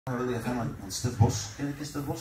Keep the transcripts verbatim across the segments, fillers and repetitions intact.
Wil je gaan aan Stef Bos? Ken je Stef Bos?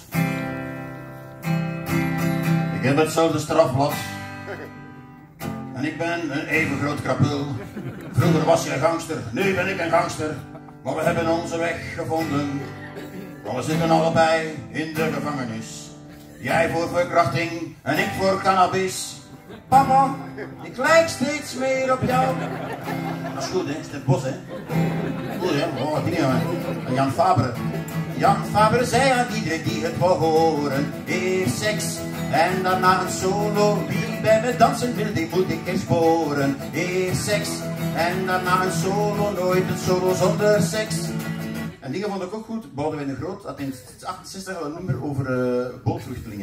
Ik heb hetzelfde strafblad. En ik ben een even groot krapul. Vroeger was je een gangster, nu ben ik een gangster. Maar we hebben onze weg gevonden. Maar we zitten allebei in de gevangenis. Jij voor verkrachting en ik voor cannabis. Papa, ik lijk steeds meer op jou. Dat is goed, hè? Stef Bos, hè? Goed, hè? Oh, wat dingen, hè? Jan Faber. Jan Faber zei aan iedereen die het wou horen: eerst seks en daarna een solo. Wie bij me dansen wil, die moet ik eens sporen. Eerst seks en daarna een solo. Nooit een solo zonder seks. En die vond ik ook goed. Boudewijn de Groot had in achtenzestig al een nummer over uh, bootvluchtelingen.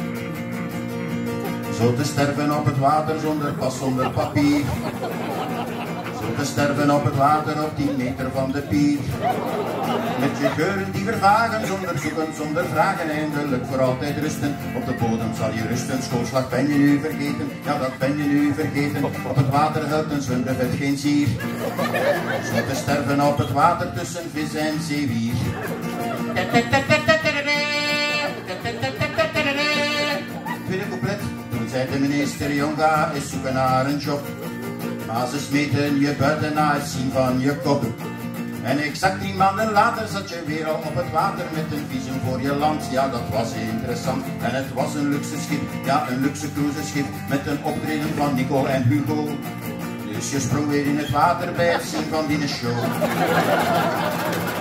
Zo te sterven op het water zonder pas, zonder papier. Zo te sterven op het water op tien meter van de pier. Met je geuren die vervagen, zonder zoeken, zonder vragen. Eindelijk voor altijd rusten, op de bodem zal je rusten. Schoolslag ben je nu vergeten, ja dat ben je nu vergeten. Op het water helpt een zwemrevet geen zier. Zo te sterven op het water tussen vis en zeewier. Tweede couplet, toen zei de minister: jong, ga eens zoeken naar een job. Maar ze smeten je buiten na het zien van je kop. En exact drie maanden later zat je weer al op het water met een visum voor je land. Ja, dat was interessant. En het was een luxe schip, ja, een luxe cruiseschip met een optreden van Nico en Hugo. Dus je sprong weer in het water bij het zien van die show.